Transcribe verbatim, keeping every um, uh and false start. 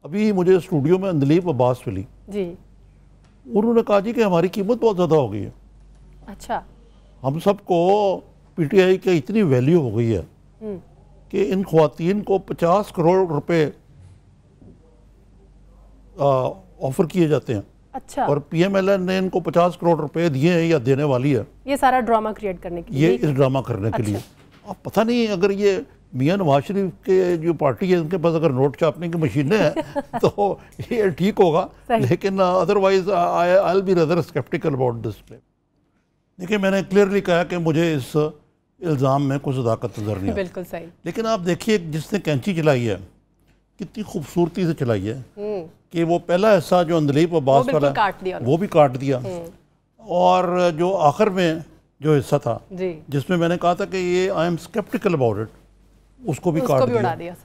अभी मुझे स्टूडियो में अंदलीप अब्बास मिली जी, उन्होंने कहा जी कि हमारी कीमत बहुत ज़्यादा हो गई है। अच्छा, हम सबको पीटीआई की इतनी वैल्यू हो गई है कि इन ख्वातीन को पचास करोड़ रुपए ऑफर किए जाते हैं। अच्छा, और पीएमएलएन ने इनको पचास करोड़ रुपए दिए हैं या देने वाली है। ये सारा ड्रामा क्रिएट करने के लिए, ये इस ड्रामा करने के लिए। अब पता नहीं अगर ये मियां नवाज शरीफ के जो पार्टी है उनके पास अगर नोट छापने की मशीनें हैं तो ये ठीक होगा, लेकिन otherwise I will be rather sceptical about this claim. देखिए, मैंने क्लियरली कहा कि मुझे इस इल्ज़ाम में कोई सदाकत नजर नहीं। बिल्कुल सही। लेकिन आप देखिए जिसने कैंची चलाई है कितनी खूबसूरती से चलाई है कि वो पहला हिस्सा जो अंदलीप अब्बास वाला वो भी काट दिया, और जो आखिर में जो हिस्सा था जिसमें मैंने कहा था कि ये I am sceptical about it, उसको भी काट दिया।